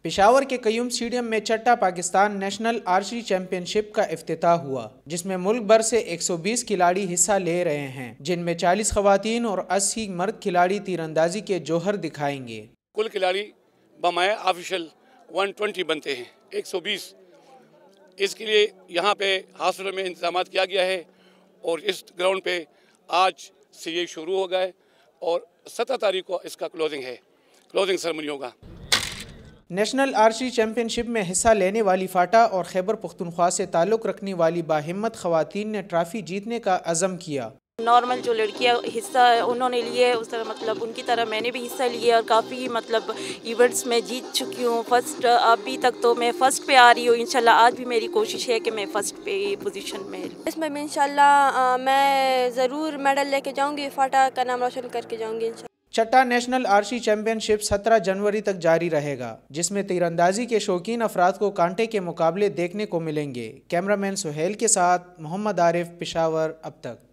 پشاور کے قیوم اسٹیڈیم میں چٹا Pakistan national archery championship کا افتتاح ہوا، جس میں ملک بھر سے 120 کھلاڑی حصہ لے رہے ہیں، جن میں 40 خواتین اور 80 مرد کھلاڑی تیر اندازی کے جوہر دکھائیں گے۔ کل کھلاڑی بمائے آفیشل 120 بنتے ہیں، 120۔ اس کے لیے یہاں پہ ہاسپٹل میں انتظامات کیا گیا ہے اور اس گراؤنڈ پہ آج سے یہ شروع ہو گئے اور 17 تاریخ کو اس کا کلوزنگ سرمنی ہوگا۔ نیشنل آرچری چیمپئن شپ میں حصہ لینے والی فاٹا اور خیبر پختونخوا سے تعلق رکھنے والی باہمت خواتین نے ٹرافی جیتنے کا عزم کیا۔ نارمل جو لڑکیاں حصہ انہوں نے لیے اس طرح مطلب ان کی طرح میں نے بھی حصہ لیا اور کافی مطلب ایونٹس میں جیت چکی ہوں۔ فرسٹ ابھی تک تو میں فرسٹ پہ آ رہی ہوں، انشاءاللہ آج بھی میری کوشش ہے کہ میں فرسٹ پہ پوزیشن میں لوں۔ اس میں بھی انشاءاللہ میں ضرور میڈل لے کے جاؤں گی، فاٹا کا نام روشن کر کے جاؤں گی انشاءاللہ۔ چٹا نیشنل آرچری چیمپئن شپ 17 جنوری تک جاری رہے گا، جس میں تیر اندازی کے شوقین افراد کو کانٹے کے مقابلے دیکھنے کو ملیں گے۔ کیمرہ مین سہیل کے ساتھ محمد عارف، پشاور اب تک۔